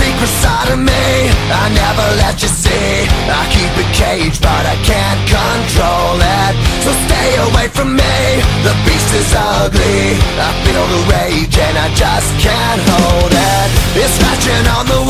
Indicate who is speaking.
Speaker 1: secret side of me I never let you see. I keep it caged but I can't control it. So stay away from me, the beast is ugly. I feel the rage and I just can't hold it. It's scratching on the